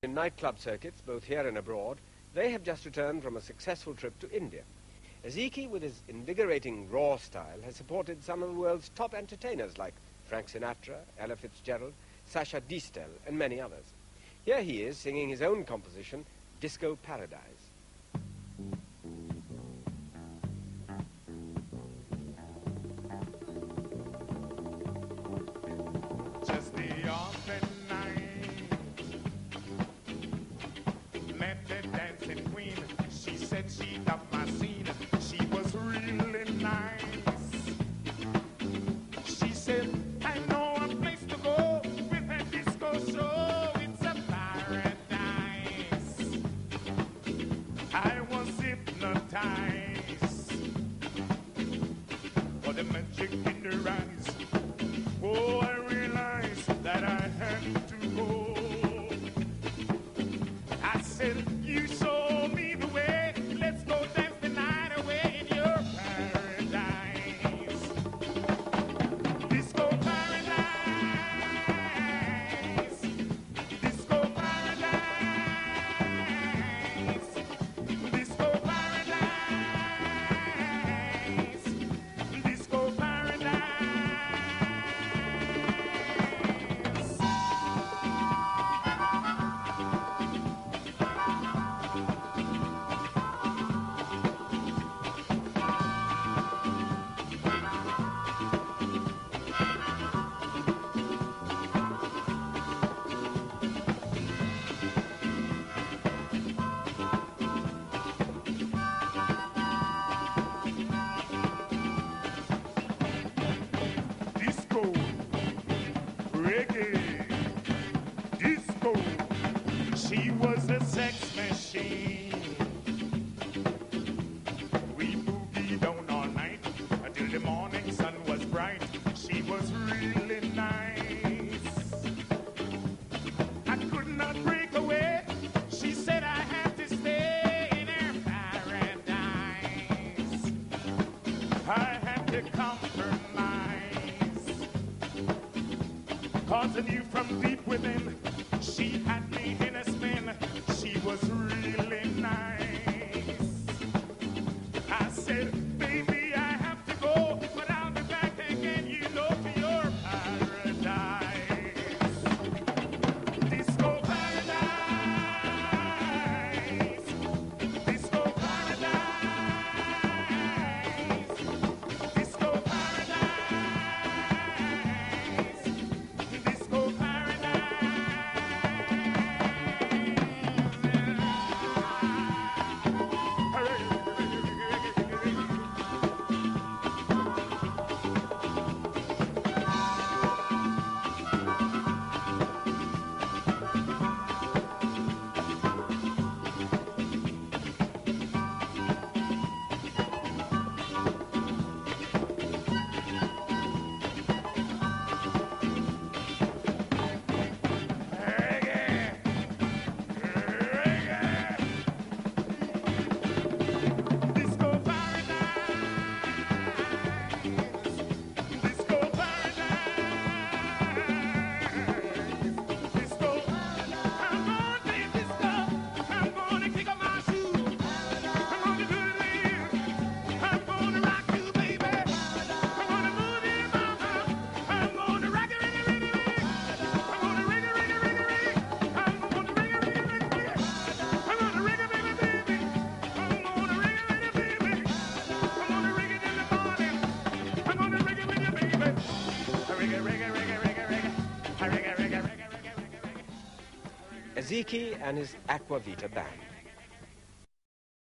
In nightclub circuits, both here and abroad, they have just returned from a successful trip to India. Ezekie, with his invigorating raw style, has supported some of the world's top entertainers like Frank Sinatra, Ella Fitzgerald, Sasha Distel, and many others. Here he is singing his own composition, Disco Paradise. Just the other night, met the dancing queen. She said she loved my scene. She was really nice. She said, I know a place to go with a disco show. It's a paradise. I was hypnotized for the magic in her eyes. Oh, I realized that I had to go. I said, you show me the way. Let's go dance the night away in your paradise. Disco paradise. Disco paradise. Disco paradise. Disco paradise. Disco, reggae, disco. She was a sex machine. We boogied down all night until the morning sun was bright. She was really nice. I could not break away. She said I had to stay in her paradise. I had to compromise, 'cause I knew from deep within she had me in a spin. She was really nice. I said, baby, I have to go, but I'll be back again, you know, to your paradise. Disco paradise. Disco paradise. Disco paradise. Disco Ezekie and his Aqua Vita band.